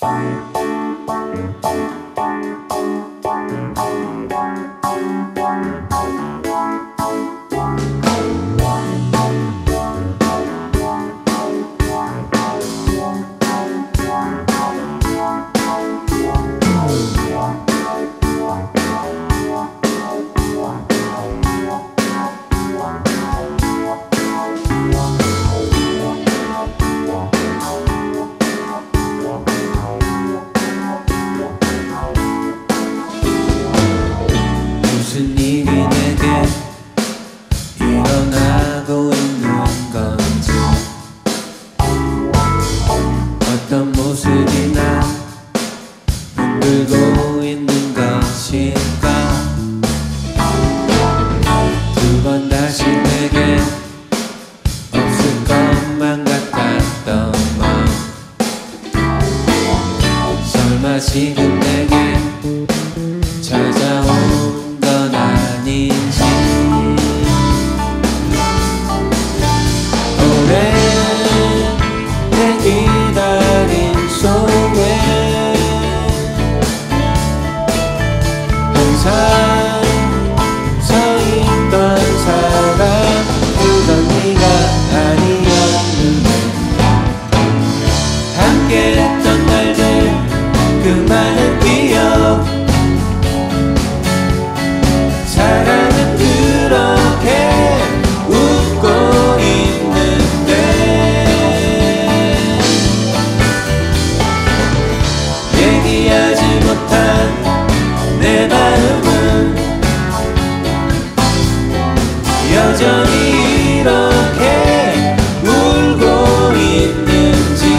무슨 일이 내게 일어나고 있는 건지, 어떤 모습이 나 흔들고 있는 것일까. 두 번 다시 내게 없을 것만 같았던 마음, 설마 지금 내게 찾아온 건 아닌지. 오랜 내 기다림 속에 항상 서있던 사람, 그건 네가 아니었는데. 함께했던 날들, 그 많은 기억, 사랑은 그렇게 웃고 있는데. 얘기하지 못한 내 마음은 여전히 이렇게 울고 있는지.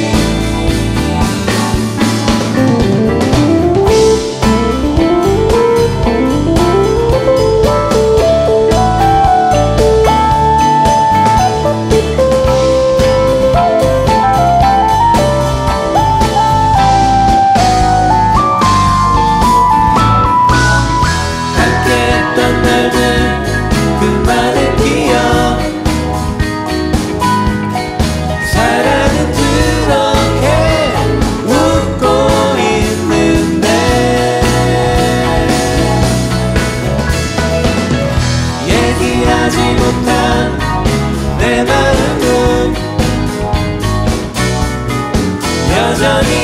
함께했던 날들, 그 많은 기억, 사랑은 그렇게 웃고 있는데. 얘기하지 못한 내 마음은 여전히